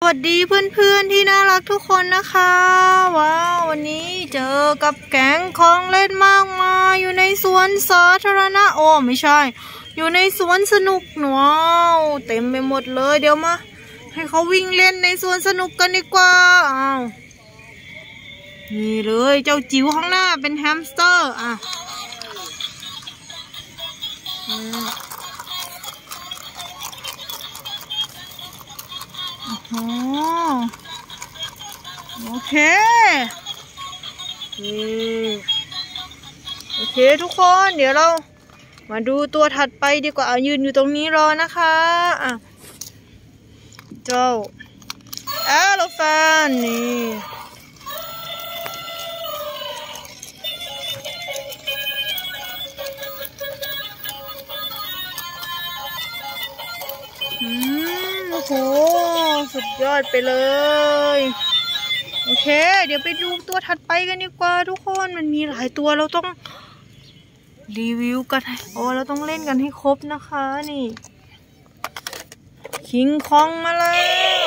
สวัสดีเพื่อนๆที่น่ารักทุกคนนะคะว้าววันนี้เจอกับแก๊งของเล่นมากมายอยู่ในสวนสาธารณะโอ้ไม่ใช่อยู่ในสวนสนุกว้าวเต็มไปหมดเลยเดี๋ยวมาให้เขาวิ่งเล่นในสวนสนุกกันดีกว่าอ้าวนี่เลยเจ้าจิ๋วข้างหน้าเป็นแฮมสเตอร์อ่ะโอเคทุกคนเดี๋ยวเรามาดูตัวถัดไปดีกว่ายืนอยู่ตรงนี้รอนะคะอ่ะเจ้าแอโลแฟนนี่โอ้โหสุดยอดไปเลยโอเคเดี๋ยวไปดูตัวถัดไปกันดีกว่าทุกคนมันมีหลายตัวเราต้องรีวิวกันเราต้องเล่นกันให้ครบนะคะนี่คิงคองมาแล้ว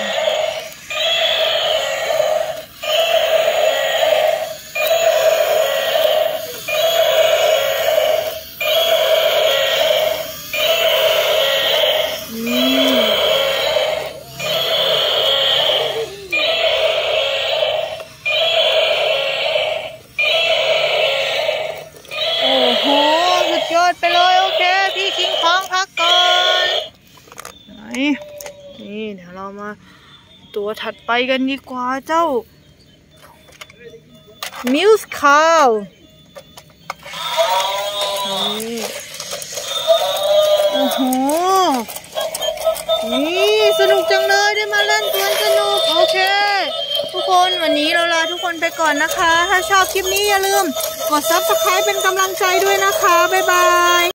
ยอดไปเลยโอเคพี่คิงคองพักก่อนนี่เดี๋ยวเรามาตัวถัดไปกันดีกว่าเจ้ามิวส์คาวนี่โอ้โหนี่สนุกจังเลยได้มาเล่นสวนสนุกโอเคทุกคนวันนี้เราลาทุกคนไปก่อนนะคะถ้าชอบคลิปนี้อย่าลืมกด Subscribe เป็นกำลังใจด้วยนะคะบ๊ายบาย